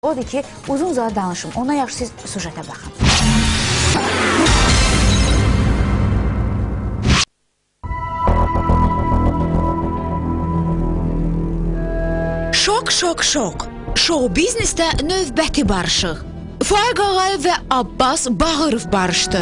Odur ki, uzun uzadı danışım. Ona yaxşı siz sujetə baxın. Şok, şok, şok. Şou biznesdə növbəti barışıq. Faiq Ağayev və Abbas Bağırov barışdı.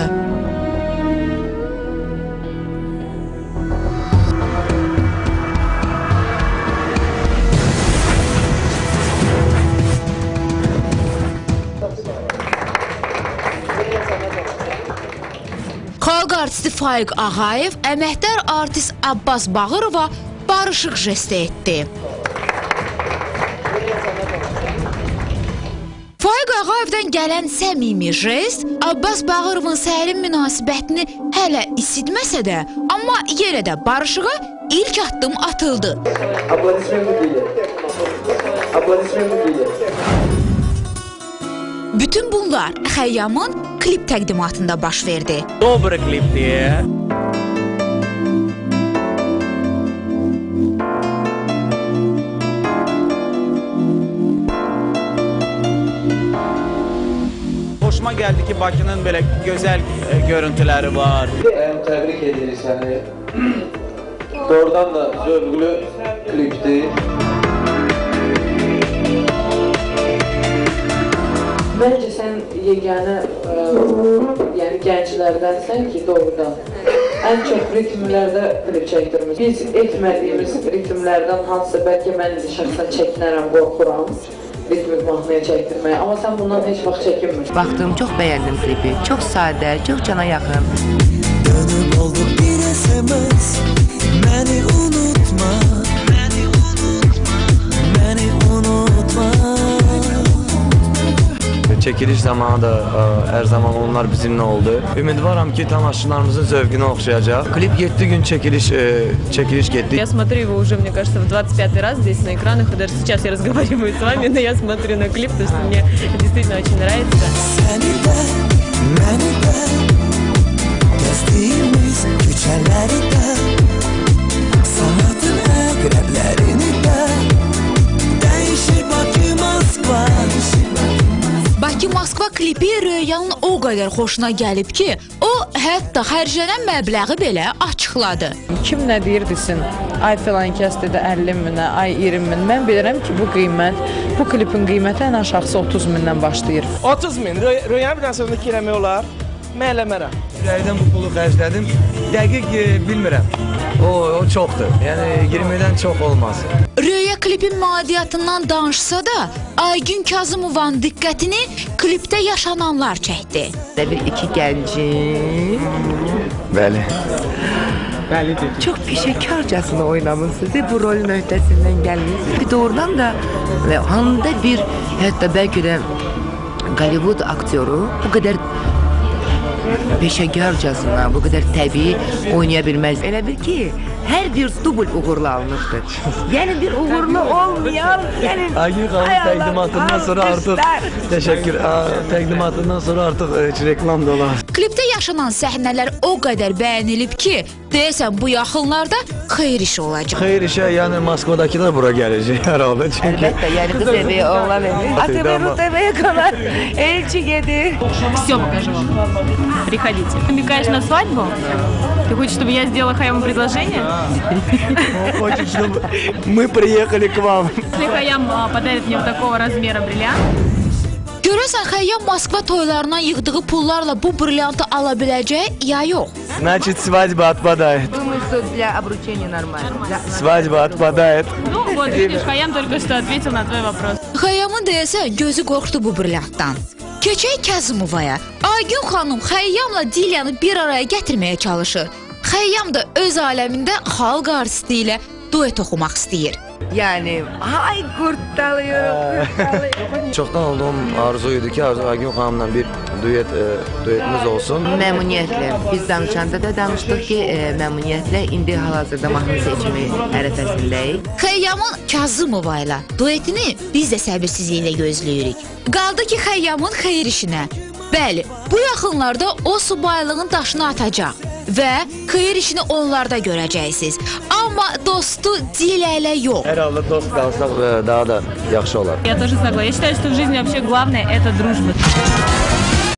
Xalq artisti Faiq Ağayev əməkdar artist Abbas Bağırova barışıq jesti etdi. Faiq Ağayevdən gələn səmimi jest Abbas Bağırovun sərin münasibətini hələ isidməsə də, amma yerə də barışığa ilk addım atıldı. Bütün bunlar Xəyyamın klip təqdimatında baş verdi. Добрый klip diye. Hoşuma geldi ki Bakı'nın böyle güzel görüntüleri var. Tebrik ederiz yani. Doğrudan da zövqlü klipti. Bence sen yeganə yəni gənclərdənsən ki, doğrudan ən çox ritmlərdə klip çəkdirmiş. Biz etmədiyimiz ritmlərdən hansı bəlkə mən şəxsən çəkinərəm, qorxuram ritmik mahnıya çəkdirməyə. Amma sən bundan heç vaxt çəkinmirsən. Baxdım, çox bəyəndim klipi. Çox sadə, çox cana yaxın. Dönüp oldu bir SMS, məni unutma, məni unutma, məni unutma. Çekiliş zamanı da her zaman onlar bizimle oldu. Ümidvaram ki tamaşaçılarımızın zövqünə oxşayacaq. Klip 7 gün çekiliş getdi. Я смотрю его уже, мне кажется, в 25-й раз здесь на экранах, и даже сейчас я разговариваю с вами, но я смотрю на клип, потому что мне действительно очень нравится. Səni də, məni də, gəzdiyimiz küçələri də, sanatın əqrəblərini də, dəyişir Bakı, Moskva. Bakı-Moskva klipi Röyanın o qədər xoşuna gəlib ki, o hətta xərclənən məbləği belə açıqladı. Kim nə deyir desin, ay filan kəs dedi 50 minə, ay 20 min. Mən bilirəm ki, bu qiymət, bu klipin qiyməti ən aşağısı 30 mindən başlayır. 30 min. Röyanı bir dənə sözünü eləmək olar. Mən eləmərəm. Ürəkdən bu pulu xərclədim. Dəqiq bilmirəm. O çoxdur. Yəni 20-dən çox olmaz. Röya klipin madiyyatından danışsa da, Aygün Kazımovanın diqqətini klipdə yaşananlar çəkdi. Bir iki gəncin Bəli. çox peşəkarcasına oynamışsınız. Bu rolün öhdəsindən gəlmişsiniz. Bir doğrudan da handa bir, hətta bəlkə də Hollywood aktyoru bu qədər peşəkarcasına, bu qədər təbii oynaya bilməz. Elə bil ki, hər bir dubl uğurlu alınıbdır. Yəni bir uğurlu olmayan, yəni Aygün xanım təqdimatından sonra artıq təşəkkür. Təqdimatından sonra artıq reklam da olar. Klipdə yaşanan səhnələr o qədər bəyənilib ki, deyəsən bu yaxınlarda xeyir işi olacaq. Xeyir işə, yəni Moskvadakılar bura gələcək hər halda. Çünki əlbəttə, yəni qız evi, oğlan evi. ATV, RUTV-yə kadar elçi gedir. Все покажу вам. Приходите. Намекаешь на свадьбу? Ты хочешь, чтобы я сделала Хайяму предложение? Хочет, чтобы мы приехали к вам. Если Хайям подарит мне вот такого размера бриллиант. Görəsən Xəyyam Moskva toylarından yığdığı pullarla bu brilyantı ala biləcək ya yox? Значит, свадьба отпадает. Думаю, что для обручения нормально. Свадьба отпадает. Ну вот, видишь, Хайям только что ответил на твой вопрос. Xəyyamın deyəsən gözü qorxdu bu brilyantdan. Keçək Kazımovaya. Aygün xanım Xəyyamla Dilyanı bir araya gətirməyə çalışır. Xəyyam da öz aləmində xalq artisti ilə duet oxumaq istəyir. Yani ay kurtarıyorum. Çoxdan olduğum arzuydu ki, Aygün xanımla bir duetimiz olsun. Məmnuniyyətlə. Biz danışanda da danışdıq ki, məmnuniyyətlə indi hal-hazırda mahnı seçimi ərəfəsindəyik. Xəyyamın Kazımova ilə duetini biz də səbirsizliklə gözləyirik. Qaldı ki, Xəyyamın xeyir işinə. Bəli, bu yaxınlarda o subaylığın daşını atacaq və xeyir işini onlarda görəcəksiniz. Amma Amma dostu Dilə ilə yox. Hər halda dost qalsaq daha da yaxşı olar. Я тоже согласна. Я считаю, что в жизни вообще главное это дружба.